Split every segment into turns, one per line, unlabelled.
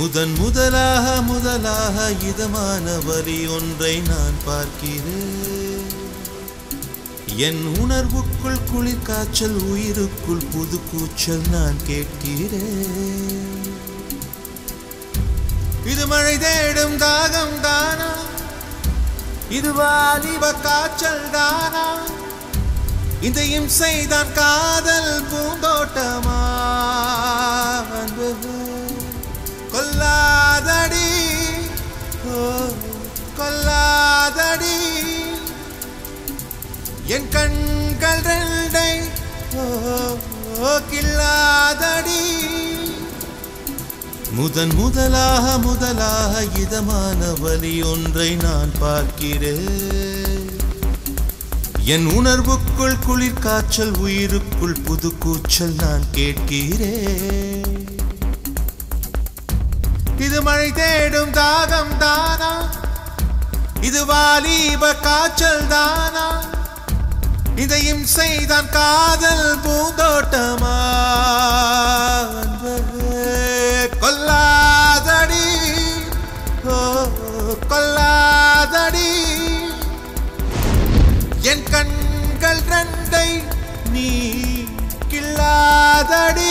முதலாக இதமான வலி ஒன்றை நான் பார்க்கிறேன். என் உணர்வுக்குள் குளிர் காய்ச்சல், உயிருக்குள் புது கூச்சல் நான் கேட்கிறேன். இது மழை தேடும் தாகம் தானா? இது வாலிப காய்ச்சல் தானா? இந்த இம்சைதான் காதல் பூந்தோட்டமா? கொல்லாதடி கொல்லாதடி என் கண்கள் ரெண்டை கில்லாதடி. முதலாக இதமான வலி ஒன்றை நான் பார்க்கிறேன். என் உணர்வுக்குள் குளிர் காய்ச்சல், உயிருக்குள் புது கூச்சல் நான் கேட்கிறேன். இது மழை தேடும் தாகம் தானா? இது வாலிப காய்ச்சல் தானா? இந்த இம்சைதான் காதல் பூந்தோட்டமா? கொல்லாதடி கொல்லாதடி என் கண்கள் ரெண்டை நீ கில்லாதடி.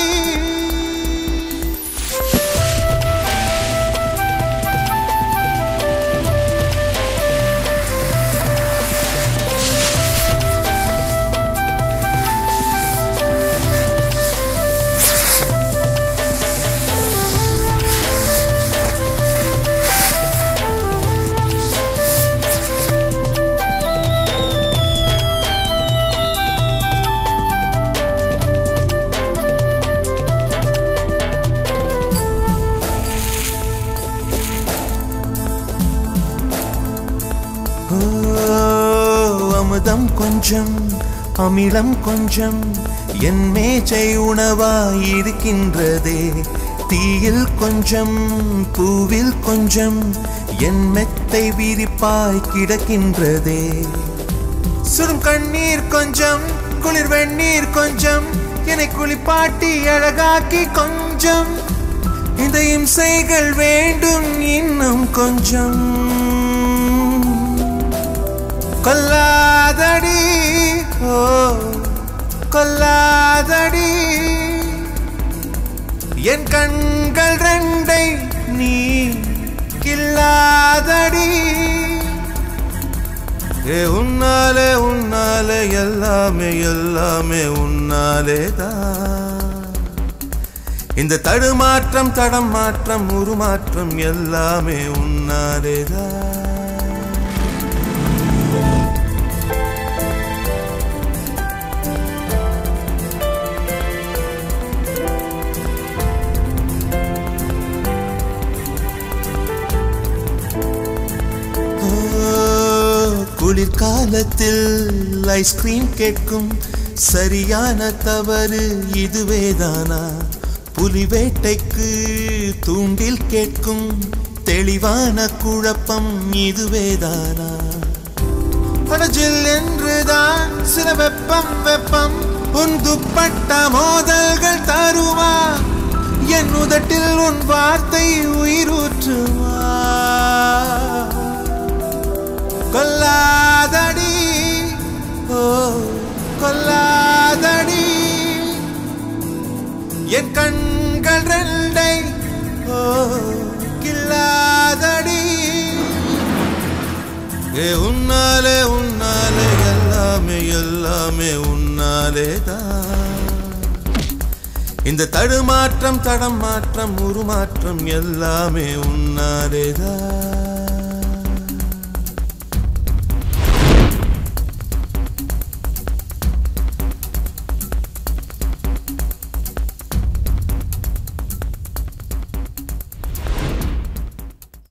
அமுதம் கொஞ்சம் அமிலம் கொஞ்சம் என் மேஜை உணவாயிருக்கின்றதே. தீயில் கொஞ்சம் பூவில் கொஞ்சம் என் மெத்தை விரிப்பாய் கிடக்கின்றதே. சுடும் கண்ணீர் கொஞ்சம் குளிர் வெந்நீர் கொஞ்சம் என்னை குளிப்பாட்டி அழகாக்கி கொஞ்சம். இந்த இம்சைகள் வேண்டும் இன்னும் கொஞ்சம். கொல்லாதடி கொல்லாதடி என் கண்கள் ரெண்டை நீ கில்லாதடி. உன்னாலே உன்னாலே எல்லாமே எல்லாமே உன்னாலேதான். இந்த தடுமாற்றம் தடம் மாற்றம் உருமாற்றம் எல்லாமே உன்னாலேதான். குளிர்காலத்தில் ஐஸ்கிரீம் கேட்கும் சரியான தவறு இதுவேதானா? புலி வேட்டைக்கு தூண்டில் கேட்கும் தெளிவான குழப்பம் இதுவேதானா? படஜில் என்றுதான் சில வெப்பம் வெப்பம் உன் துப்பட்ட மோதல்கள் தருவா? என் உதட்டில் உன் வார்த்தை உயிரூற்றுவா? கொல்லாதடி கொல்லாதடி என் கண்கள் ரெண்டை கில்லாதடி. உன்னாலே உன்னாலே எல்லாமே எல்லாமே உன்னாலேதான். இந்த தடுமாற்றம் தடம் மாற்றம் உருமாற்றம் எல்லாமே உன்னாலேதான்.